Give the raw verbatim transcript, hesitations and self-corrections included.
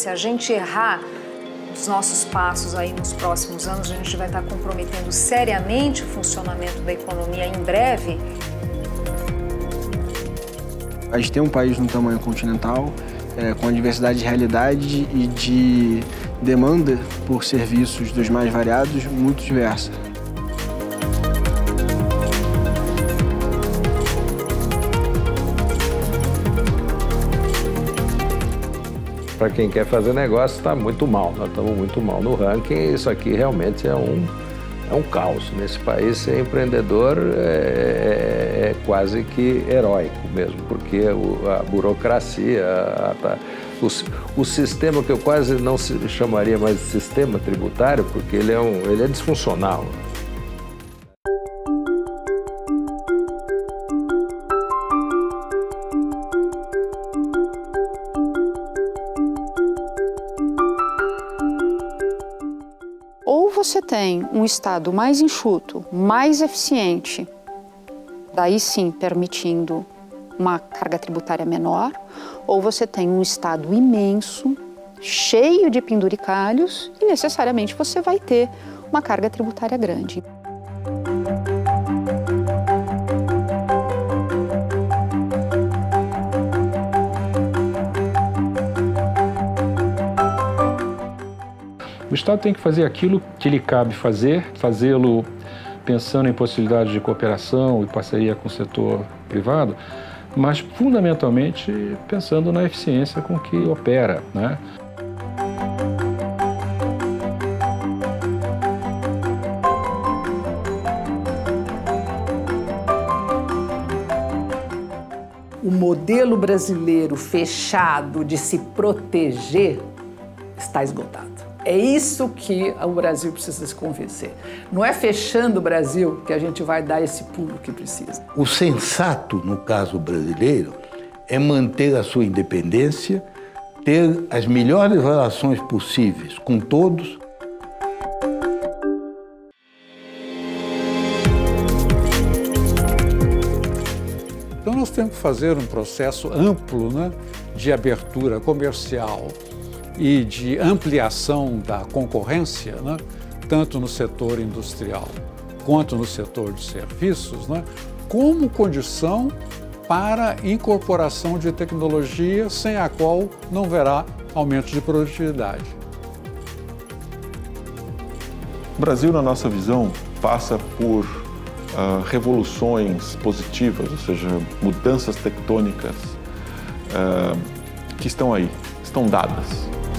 Se a gente errar os nossos passos aí nos próximos anos, a gente vai estar comprometendo seriamente o funcionamento da economia em breve. A gente tem um país no tamanho continental, é, com a diversidade de realidade e de demanda por serviços dos mais variados muito diversa. Para quem quer fazer negócio, está muito mal. Nós estamos muito mal no ranking. Isso aqui realmente é um, é um caos. Nesse país, ser empreendedor é, é quase que heróico mesmo, porque o, a burocracia, a, a, o, o sistema, que eu quase não se chamaria mais de sistema tributário, porque ele é, um, ele é disfuncional. Ou você tem um Estado mais enxuto, mais eficiente, daí sim permitindo uma carga tributária menor, ou você tem um Estado imenso, cheio de penduricalhos, e necessariamente você vai ter uma carga tributária grande. O Estado tem que fazer aquilo que lhe cabe fazer, fazê-lo pensando em possibilidades de cooperação e parceria com o setor privado, mas fundamentalmente pensando na eficiência com que opera, né? O modelo brasileiro fechado de se proteger está esgotado. É isso que o Brasil precisa se convencer. Não é fechando o Brasil que a gente vai dar esse pulo que precisa. O sensato, no caso brasileiro, é manter a sua independência, ter as melhores relações possíveis com todos. Então nós temos que fazer um processo amplo, né, de abertura comercial e de ampliação da concorrência, né, tanto no setor industrial quanto no setor de serviços, né, como condição para incorporação de tecnologia sem a qual não haverá aumento de produtividade. O Brasil, na nossa visão, passa por uh, revoluções positivas, ou seja, mudanças tectônicas uh, que estão aí, estão dadas.